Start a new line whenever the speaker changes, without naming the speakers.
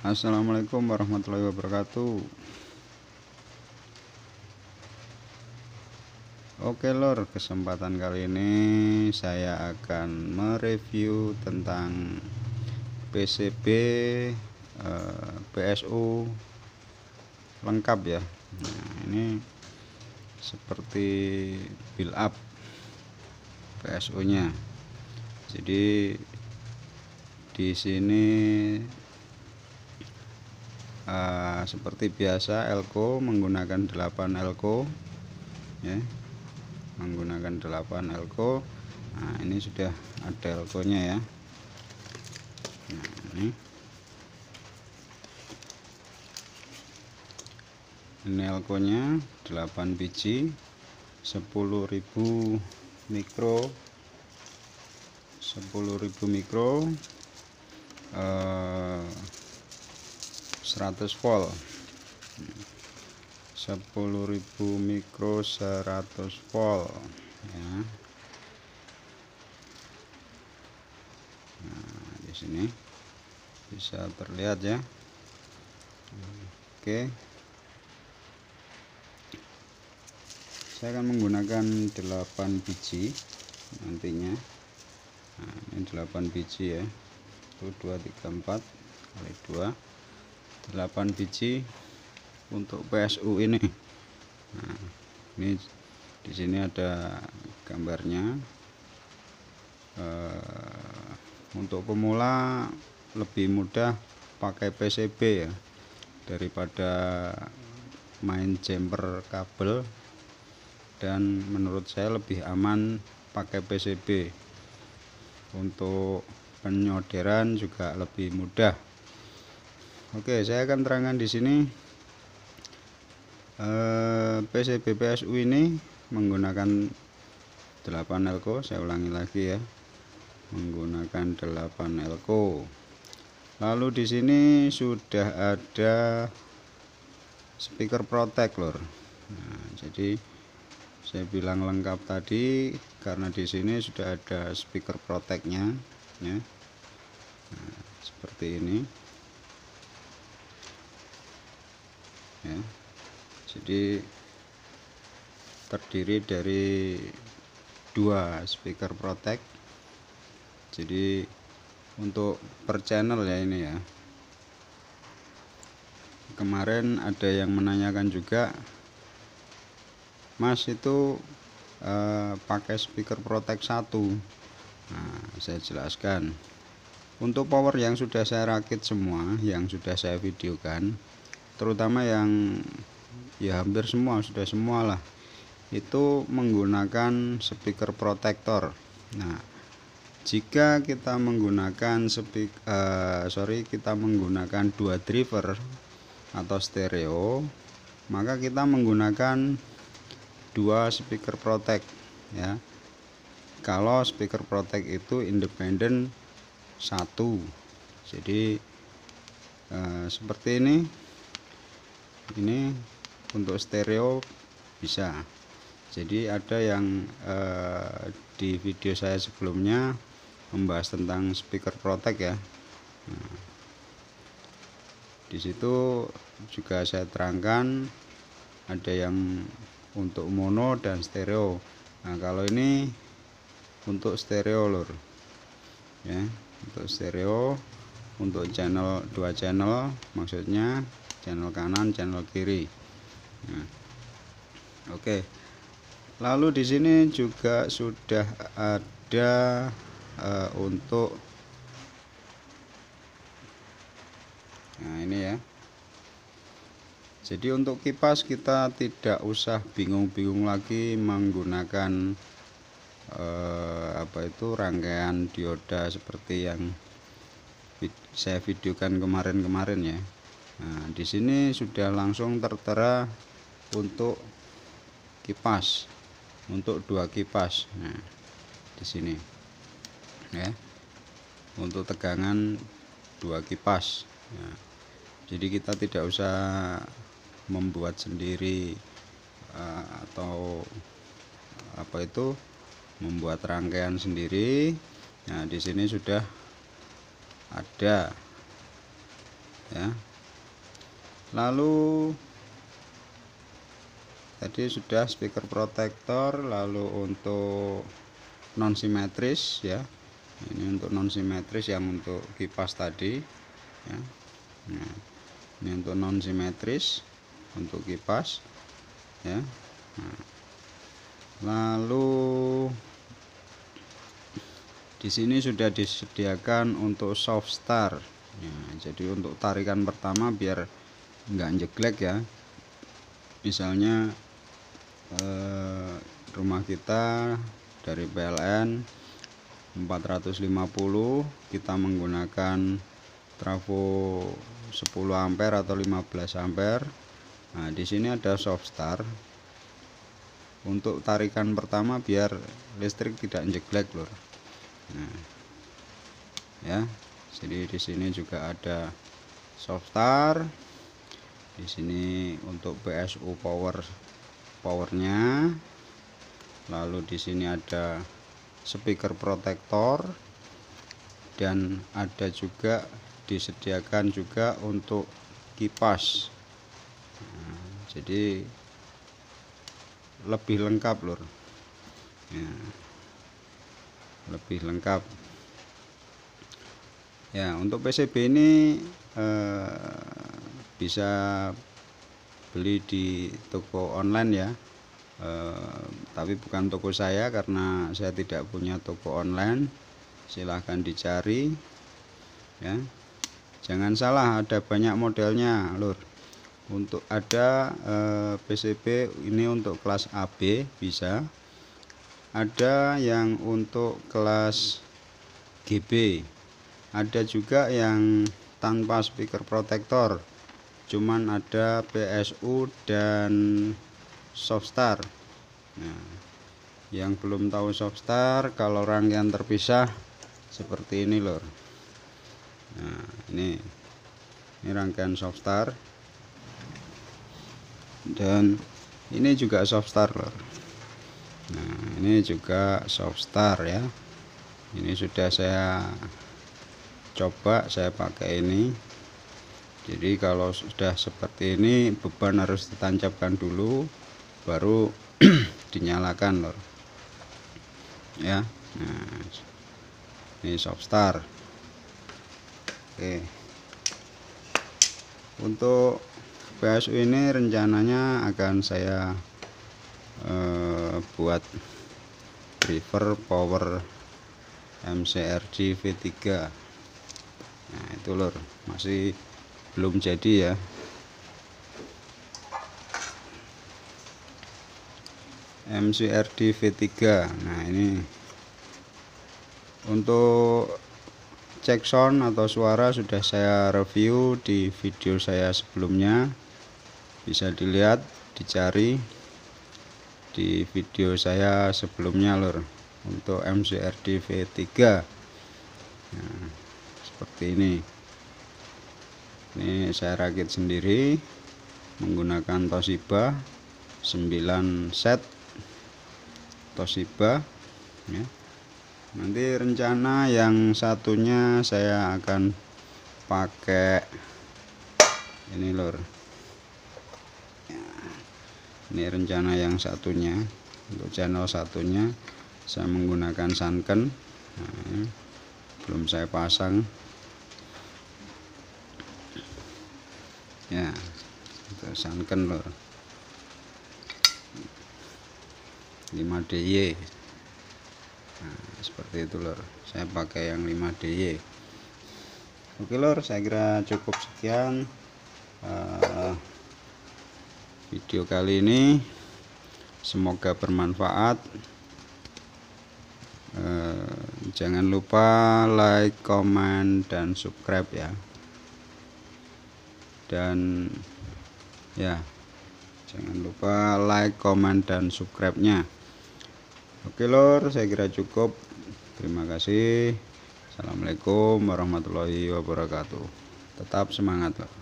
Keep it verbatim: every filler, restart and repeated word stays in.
Assalamualaikum warahmatullahi wabarakatuh. Oke lor, kesempatan kali ini saya akan mereview tentang P C B eh, P S U lengkap ya. Nah, ini seperti build up P S U nya. Jadi di sini uh, seperti biasa elko menggunakan delapan elko ya, menggunakan delapan elko. Nah, ini sudah ada elkonya ya. Nah, ini ini elkonya delapan biji, sepuluh ribu mikro, sepuluh ribu mikro, eh, seratus volt, sepuluh ribu mikro, seratus volt ya. Nah, di sini bisa terlihat ya. Oke, saya akan menggunakan delapan biji nantinya. Nah, ini delapan biji ya, satu dua tiga empat kali dua, delapan biji untuk P S U ini. Nah, ini di sini ada gambarnya. Uh, untuk pemula lebih mudah pakai P C B ya daripada main jumper kabel, dan menurut saya lebih aman pakai P C B. Untuk penyolderan juga lebih mudah. Oke, saya akan terangkan di sini. eh, P C B P S U ini menggunakan delapan elko. Saya ulangi lagi ya, menggunakan delapan elko. Lalu di sini sudah ada speaker protect lor. Nah, jadi saya bilang lengkap tadi karena di sini sudah ada speaker protectnya ya. Nah, seperti ini ya. Jadi terdiri dari dua speaker protect. Jadi untuk per channel ya ini ya. Kemarin ada yang menanyakan juga, Mas itu eh, pakai speaker protect satu. Nah, saya jelaskan. Untuk power yang sudah saya rakit semua, yang sudah saya videokan, terutama yang ya hampir semua, sudah semua lah, itu menggunakan speaker protector. Nah, jika kita menggunakan speak, uh, sorry kita menggunakan dua driver atau stereo, maka kita menggunakan dua speaker protect ya. Kalau speaker protect itu independen satu, jadi eh, seperti ini. Ini untuk stereo bisa. Jadi ada yang eh, di video saya sebelumnya membahas tentang speaker protect ya. Nah, di situ juga saya terangkan ada yang untuk mono dan stereo. Nah, kalau ini untuk stereo lor ya, untuk stereo, untuk channel dua channel, maksudnya channel kanan, channel kiri. Nah, oke. Lalu di sini juga sudah ada uh, untuk nah ini ya. Jadi untuk kipas kita tidak usah bingung-bingung lagi menggunakan eh, apa itu rangkaian dioda seperti yang saya videokan kemarin-kemarin ya. Nah, di sini sudah langsung tertera untuk kipas, untuk dua kipas. Nah, di sini ya, untuk tegangan dua kipas. Nah, jadi kita tidak usah membuat sendiri uh, atau apa itu membuat rangkaian sendiri. Nah, di sini sudah ada ya. Lalu tadi sudah speaker protector. Lalu untuk non simetris ya, ini untuk non simetris yang untuk kipas tadi ya. Nah, ini untuk non simetris untuk kipas ya. Nah, lalu di sini sudah disediakan untuk soft start ya, jadi untuk tarikan pertama biar enggak jeglek ya. Misalnya eh, rumah kita dari P L N empat ratus lima puluh, kita menggunakan trafo sepuluh ampere atau lima belas ampere. Nah, di sini ada soft start untuk tarikan pertama biar listrik tidak jeglek, lur. Nah, ya, jadi di sini juga ada soft start. Di sini untuk P S U power powernya. Lalu di sini ada speaker protector dan ada juga disediakan juga untuk kipas. Nah, jadi lebih lengkap, lur. Ya, lebih lengkap. Ya, untuk P C B ini eh, bisa beli di toko online ya. Eh, tapi bukan toko saya karena saya tidak punya toko online. Silahkan dicari ya. Jangan salah, ada banyak modelnya, lur. Untuk ada eh, P C B ini untuk kelas A B bisa, ada yang untuk kelas G B, ada juga yang tanpa speaker protector, cuman ada P S U dan soft start. Nah, yang belum tahu soft start, kalau rangkaian terpisah seperti ini, lor. Nah, ini ini rangkaian soft start dan ini juga soft start, lor. Nah, ini juga soft start ya. Ini sudah saya coba, saya pakai ini. Jadi kalau sudah seperti ini, beban harus ditancapkan dulu baru dinyalakan, lor. Ya. Nah, ini soft start. Oke. Untuk P S U ini rencananya akan saya eh, buat driver power M C R D V tiga. Nah, itu, lor, masih belum jadi ya. M C R D V tiga. Nah, ini untuk cek sound atau suara sudah saya review di video saya sebelumnya. Bisa dilihat, dicari di video saya sebelumnya, lor, untuk M C R D V tiga. Nah, seperti ini. Ini saya rakit sendiri menggunakan Toshiba sembilan set Toshiba ya. Nanti rencana yang satunya saya akan pakai ini, lor. Ya, ini rencana yang satunya. Untuk channel satunya saya menggunakan Sanken. Nah, ini belum saya pasang ya, itu Sanken, lor, lima D Y. Nah, seperti itu, lor, saya pakai yang lima D Y. Oke, lor, saya kira cukup sekian uh, video kali ini. Semoga bermanfaat. uh, jangan lupa like, comment, dan subscribe ya. Dan ya, jangan lupa like, comment, dan subscribe-nya. Oke, lor, saya kira cukup. Terima kasih. Assalamualaikum warahmatullahi wabarakatuh. Tetap semangat, lor.